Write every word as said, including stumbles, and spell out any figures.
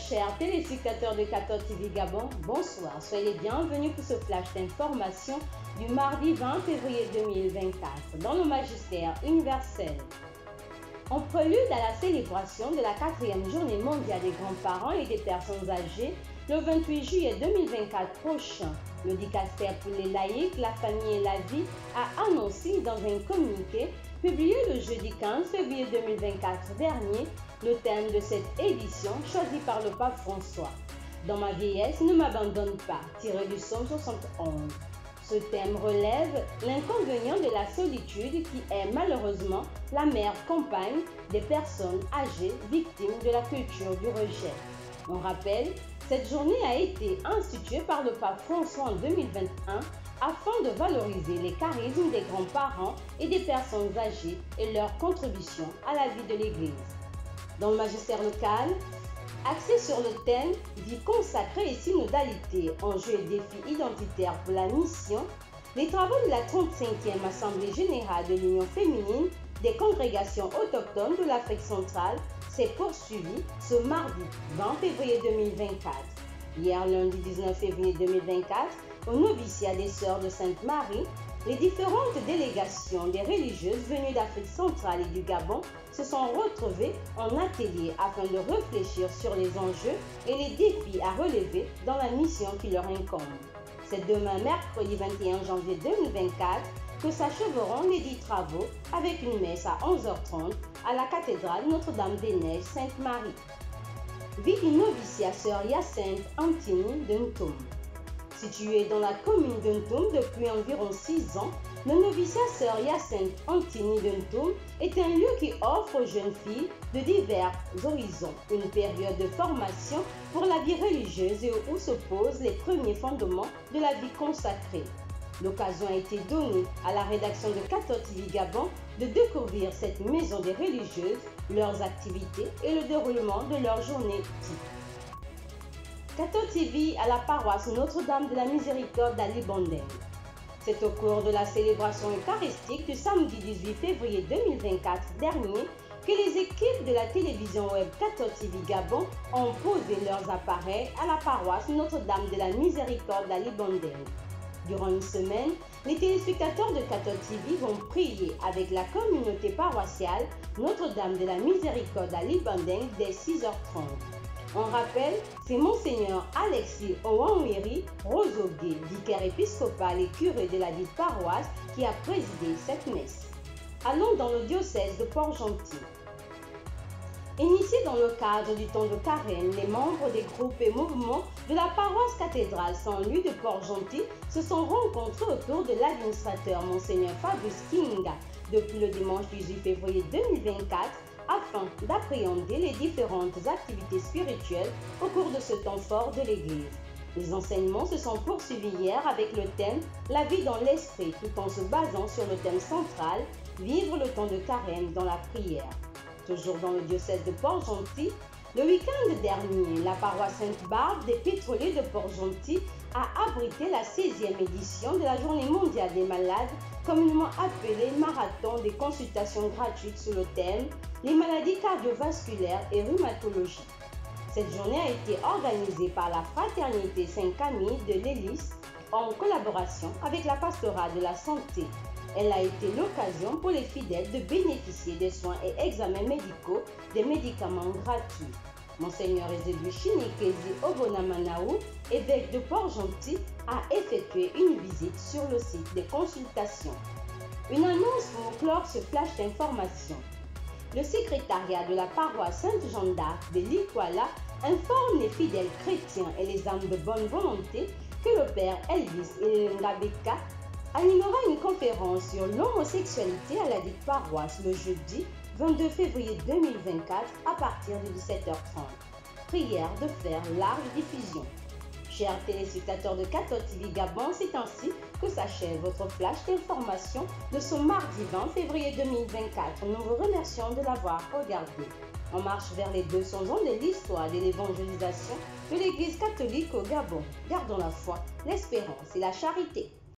chers téléspectateurs de quatorze T V Gabon, bonsoir. Soyez les bienvenus pour ce flash d'information du mardi vingt février deux mille vingt-quatre dans le magistère universel. En prélude à la célébration de la quatrième journée mondiale des grands-parents et des personnes âgées, le vingt-huit juillet deux mille vingt-quatre prochain, le dicastère pour les laïcs, la famille et la vie a annoncé dans un communiqué publié le jeudi quinze février deux mille vingt-quatre dernier le thème de cette édition choisi par le pape François. Dans ma vieillesse, ne m'abandonne pas, tiré du psaume soixante et onze. Ce thème relève l'inconvénient de la solitude qui est malheureusement la mère compagne des personnes âgées victimes de la culture du rejet. On rappelle, cette journée a été instituée par le pape François en deux mille vingt et un afin de valoriser les charismes des grands-parents et des personnes âgées et leur contribution à la vie de l'Église. Dans le magistère local, axé sur le thème « Vie consacrée et synodalité, enjeux et défis identitaires pour la mission », les travaux de la trente-cinquième Assemblée générale de l'Union féminine des congrégations autochtones de l'Afrique centrale s'est poursuivi ce mardi vingt février deux mille vingt-quatre. Hier, lundi dix-neuf février deux mille vingt-quatre, au noviciat des Sœurs de Sainte-Marie, les différentes délégations des religieuses venues d'Afrique centrale et du Gabon se sont retrouvées en atelier afin de réfléchir sur les enjeux et les défis à relever dans la mission qui leur incombe. C'est demain, mercredi vingt et un janvier deux mille vingt-quatre, que s'achèveront les dix travaux avec une messe à onze heures trente à la cathédrale Notre-Dame-des-Neiges Sainte-Marie. Vie du noviciat Sœur Hyacinthe Antini de Ntoum. Situé dans la commune de Ntoum depuis environ six ans, le noviciat Sœur Hyacinthe Antini de Ntoum est un lieu qui offre aux jeunes filles de divers horizons une période de formation pour la vie religieuse et où se posent les premiers fondements de la vie consacrée. L'occasion a été donnée à la rédaction de quatorze T V Gabon de découvrir cette maison des religieuses, leurs activités et le déroulement de leur journée type. quatorze T V à la paroisse Notre-Dame de la Miséricorde à Libandeng. C'est au cours de la célébration eucharistique du samedi dix-huit février deux mille vingt-quatre dernier que les équipes de la télévision web quatorze T V Gabon ont posé leurs appareils à la paroisse Notre-Dame de la Miséricorde à Libandeng. Durant une semaine, les téléspectateurs de quatorze T V vont prier avec la communauté paroissiale Notre-Dame de la Miséricorde à Libandeng dès six heures trente. On rappelle, c'est Monseigneur Alexis Owanwiri Rosogué, vicaire épiscopal et curé de la dite paroisse, qui a présidé cette messe. Allons dans le diocèse de Port-Gentil. Initiés dans le cadre du temps de carême, les membres des groupes et mouvements de la paroisse cathédrale Saint-Louis de Port-Gentil se sont rencontrés autour de l'administrateur Monseigneur Fabrice Kinga depuis le dimanche dix-huit février deux mille vingt-quatre afin d'appréhender les différentes activités spirituelles au cours de ce temps fort de l'Église. Les enseignements se sont poursuivis hier avec le thème « La vie dans l'esprit » tout en se basant sur le thème central « Vivre le temps de carême dans la prière ». Toujours dans le diocèse de Port-Gentil, le week-end dernier, la paroisse Sainte-Barbe des Pétroliers de Port-Gentil a abrité la seizième édition de la Journée mondiale des malades, communément appelée Marathon des consultations gratuites sous le thème « Les maladies cardiovasculaires et rhumatologiques ». Cette journée a été organisée par la Fraternité Saint-Camille de l'Hélice en collaboration avec la Pastorale de la Santé. Elle a été l'occasion pour les fidèles de bénéficier des soins et examens médicaux, des médicaments gratuits. Monseigneur Ezébu Chinikezi Obonamanaou, évêque de Port-Gentil, a effectué une visite sur le site des consultations. Une annonce pour clore ce flash d'information. Le secrétariat de la paroisse Sainte-Jeanne d'Arc de l'Ikwala informe les fidèles chrétiens et les âmes de bonne volonté que le père Elvis Ngabeka animera une conférence sur l'homosexualité à la dite paroisse le jeudi vingt-deux février deux mille vingt-quatre à partir de dix-sept heures trente. Prière de faire large diffusion. Chers téléspectateurs de quatorze T V Gabon, c'est ainsi que s'achève votre flash d'information de ce mardi vingt février deux mille vingt-quatre. Nous vous remercions de l'avoir regardé. On marche vers les deux cents ans de l'histoire de l'évangélisation de l'Église catholique au Gabon. Gardons la foi, l'espérance et la charité.